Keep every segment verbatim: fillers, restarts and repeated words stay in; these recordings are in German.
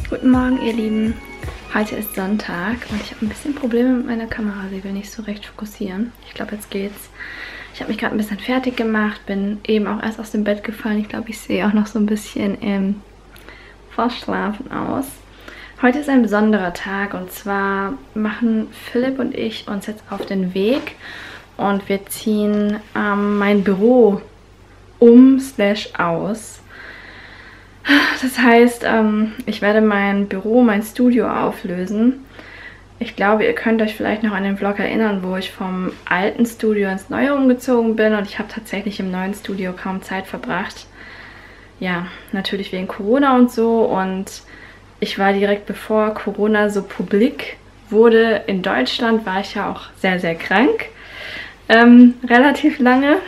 Guten Morgen, ihr Lieben. Heute ist Sonntag und ich habe ein bisschen Probleme mit meiner Kamera. Sie will nicht so recht fokussieren. Ich glaube, jetzt geht's. Ich habe mich gerade ein bisschen fertig gemacht, bin eben auch erst aus dem Bett gefallen. Ich glaube, ich sehe auch noch so ein bisschen im Verschlafen aus. Heute ist ein besonderer Tag und zwar machen Philipp und ich uns jetzt auf den Weg und wir ziehen ähm, mein Büro um slash aus. Das heißt, ähm, ich werde mein Büro, mein Studio auflösen. Ich glaube, ihr könnt euch vielleicht noch an den Vlog erinnern, wo ich vom alten Studio ins neue umgezogen bin und ich habe tatsächlich im neuen Studio kaum Zeit verbracht. Ja, natürlich wegen Corona und so, und ich war direkt bevor Corona so publik wurde in Deutschland, war ich ja auch sehr, sehr krank. Ähm, relativ lange.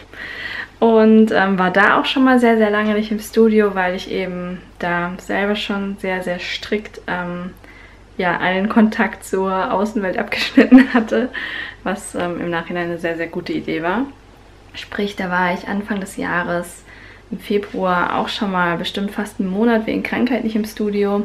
Und ähm, war da auch schon mal sehr, sehr lange nicht im Studio, weil ich eben da selber schon sehr, sehr strikt ähm, ja, allen Kontakt zur Außenwelt abgeschnitten hatte, was ähm, im Nachhinein eine sehr, sehr gute Idee war. Sprich, da war ich Anfang des Jahres im Februar auch schon mal bestimmt fast einen Monat wegen Krankheit nicht im Studio.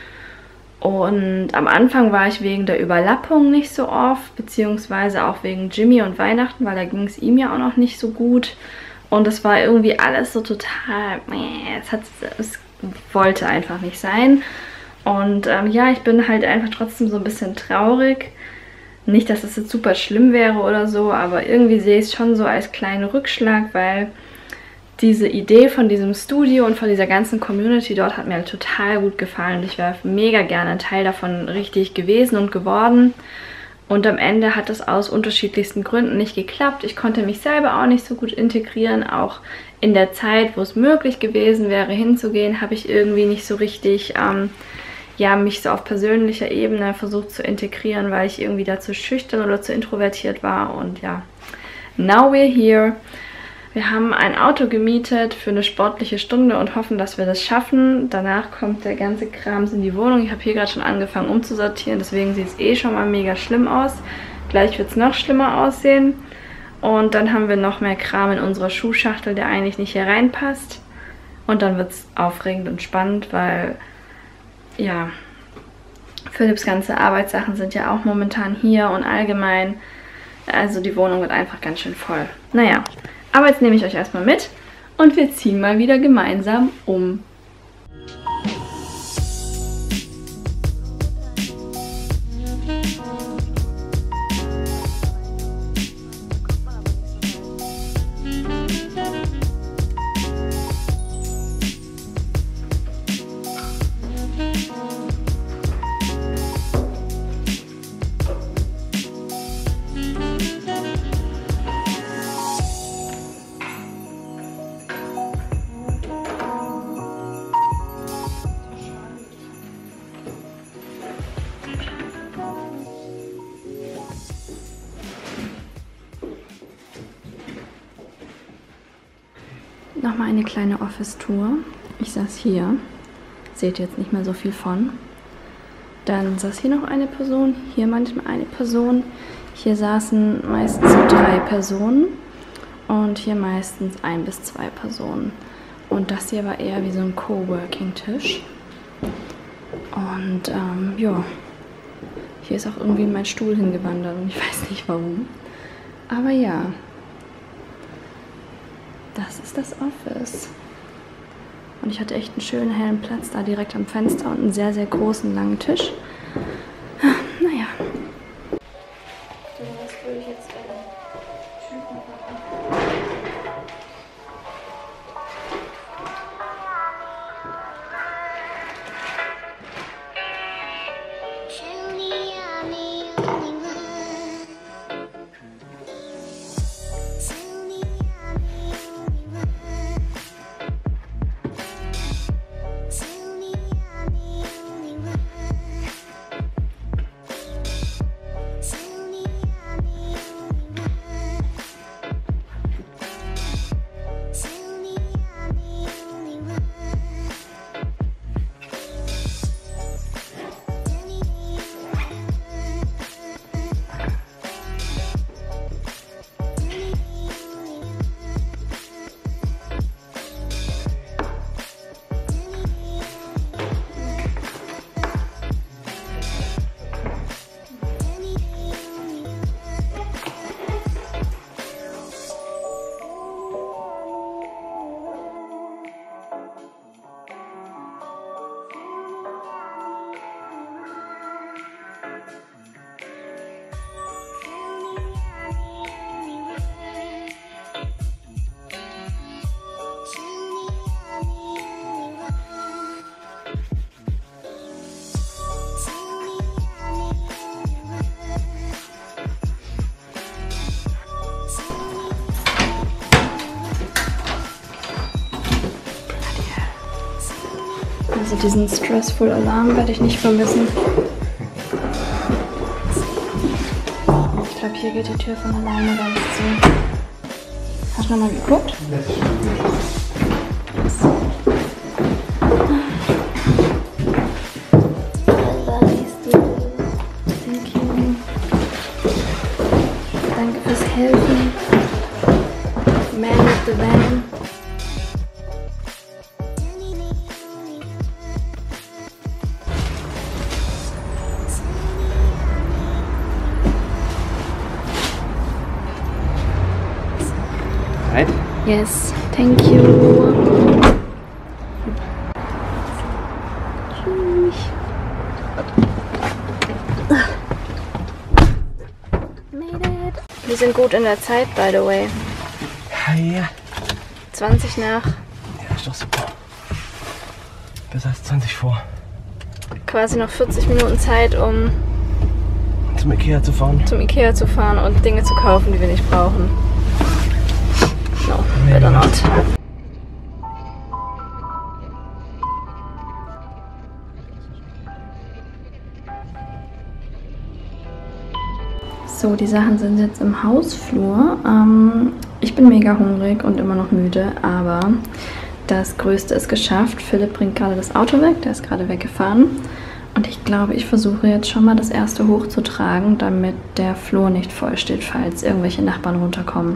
Und am Anfang war ich wegen der Überlappung nicht so oft, beziehungsweise auch wegen Jimmy und Weihnachten, weil da ging es ihm ja auch noch nicht so gut. Und es war irgendwie alles so total, es, hat, es wollte einfach nicht sein. Und ähm, ja, ich bin halt einfach trotzdem so ein bisschen traurig. Nicht, dass es jetzt super schlimm wäre oder so, aber irgendwie sehe ich es schon so als kleinen Rückschlag, weil diese Idee von diesem Studio und von dieser ganzen Community dort hat mir halt total gut gefallen. Und ich wäre mega gerne ein Teil davon richtig gewesen und geworden. Und am Ende hat es aus unterschiedlichsten Gründen nicht geklappt. Ich konnte mich selber auch nicht so gut integrieren. Auch in der Zeit, wo es möglich gewesen wäre, hinzugehen, habe ich irgendwie nicht so richtig, ähm, ja, mich so auf persönlicher Ebene versucht zu integrieren, weil ich irgendwie da zu schüchtern oder zu introvertiert war. Und ja, now we're here. Wir haben ein Auto gemietet für eine sportliche Stunde und hoffen, dass wir das schaffen. Danach kommt der ganze Krams in die Wohnung. Ich habe hier gerade schon angefangen umzusortieren, deswegen sieht es eh schon mal mega schlimm aus. Gleich wird es noch schlimmer aussehen. Und dann haben wir noch mehr Kram in unserer Schuhschachtel, der eigentlich nicht hier reinpasst. Und dann wird es aufregend und spannend, weil, ja, Philipps ganze Arbeitssachen sind ja auch momentan hier und allgemein. Also die Wohnung wird einfach ganz schön voll. Naja. Aber jetzt nehme ich euch erstmal mit und wir ziehen mal wieder gemeinsam um. Nochmal eine kleine Office-Tour. Ich saß hier, seht ihr jetzt nicht mehr so viel von. Dann saß hier noch eine Person, hier manchmal eine Person. Hier saßen meistens so drei Personen und hier meistens ein bis zwei Personen. Und das hier war eher wie so ein Coworking-Tisch. Und ähm, ja, hier ist auch irgendwie mein Stuhl hingewandert und ich weiß nicht warum. Aber ja. Das ist das Office. Und ich hatte echt einen schönen hellen Platz da direkt am Fenster und einen sehr, sehr großen, langen Tisch. Naja. So, was würde ich jetzt äh, Typen diesen Stressful Alarm werde ich nicht vermissen. Ich glaube, hier geht die Tür von alleine ganz zu. Hast du nochmal geguckt? Danke fürs Helfen. Man with the van. Right? Yes, thank you. Tschüss. Made it. Wir sind gut in der Zeit, by the way. Ja, ja. zwanzig nach. Ja, ist doch super. Besser als zwanzig vor. Quasi noch vierzig Minuten Zeit, um Zum Ikea zu fahren. zum Ikea zu fahren und Dinge zu kaufen, die wir nicht brauchen. No, better not. So, die Sachen sind jetzt im Hausflur. Ähm, ich bin mega hungrig und immer noch müde, aber das Größte ist geschafft. Philipp bringt gerade das Auto weg, der ist gerade weggefahren. Und ich glaube, ich versuche jetzt schon mal das erste hochzutragen, damit der Flur nicht voll steht, falls irgendwelche Nachbarn runterkommen.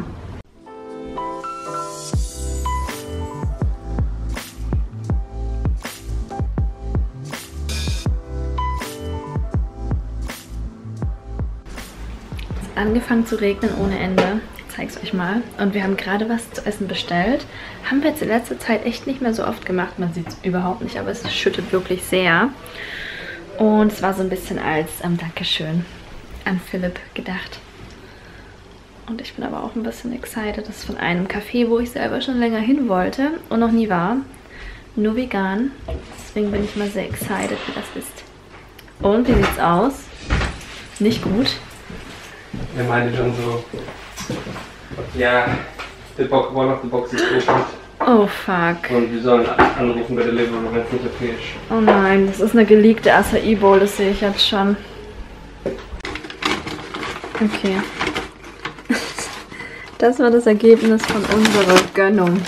Angefangen zu regnen ohne Ende. Ich zeig's euch mal. Und wir haben gerade was zu essen bestellt. Haben wir jetzt in letzter Zeit echt nicht mehr so oft gemacht. Man sieht es überhaupt nicht, aber es schüttet wirklich sehr. Und es war so ein bisschen als ähm, Dankeschön an Philipp gedacht. Und ich bin aber auch ein bisschen excited. Das ist von einem Café, wo ich selber schon länger hin wollte und noch nie war. Nur vegan. Deswegen bin ich mal sehr excited, wie das ist. Und wie sieht's aus? Nicht gut. Er meinte schon so, ja, the box, one of the boxes opened. Oh fuck. Und wir sollen anrufen bei Deliveroo, wenn es nicht okay ist. Oh nein, das ist eine geleakte Acai Bowl, das sehe ich jetzt schon. Okay. Das war das Ergebnis von unserer Gönnung.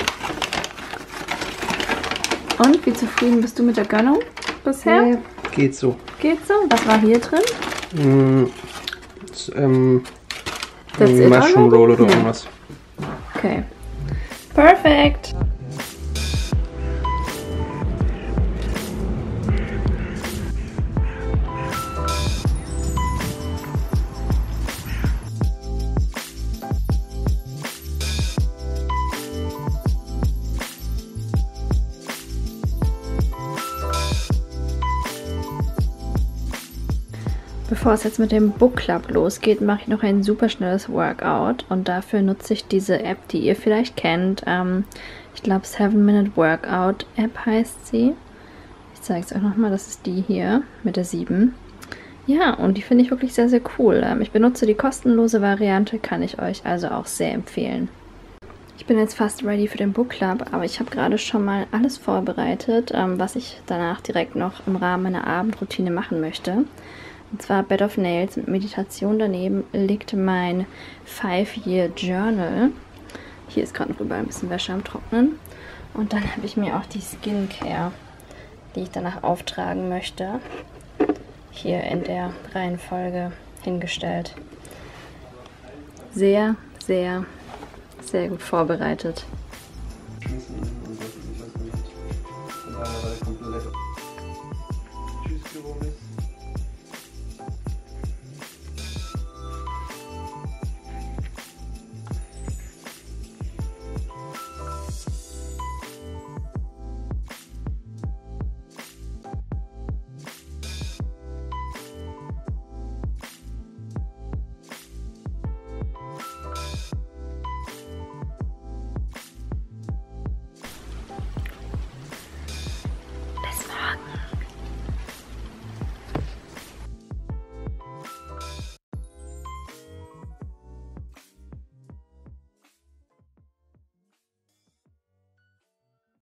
Und, wie zufrieden bist du mit der Gönnung bisher? Ja, geht so. Geht so? Was war hier drin? Mm, das, ähm, That's it Mushroom Roll oder Ja. irgendwas. Okay. Perfekt. Bevor es jetzt mit dem Book Club losgeht, mache ich noch ein super schnelles Workout und dafür nutze ich diese App, die ihr vielleicht kennt. Ähm, ich glaube seven minute Workout App heißt sie. Ich zeige es euch nochmal, das ist die hier mit der sieben. Ja, und die finde ich wirklich sehr, sehr cool. Ähm, ich benutze die kostenlose Variante, kann ich euch also auch sehr empfehlen. Ich bin jetzt fast ready für den Book Club, aber ich habe gerade schon mal alles vorbereitet, ähm, was ich danach direkt noch im Rahmen meiner Abendroutine machen möchte. Und zwar Bed of Nails mit Meditation. Daneben liegt mein Five-Year Journal. Hier ist gerade noch überall ein bisschen Wäsche am Trocknen. Und dann habe ich mir auch die Skincare, die ich danach auftragen möchte, hier in der Reihenfolge hingestellt. Sehr, sehr, sehr gut vorbereitet.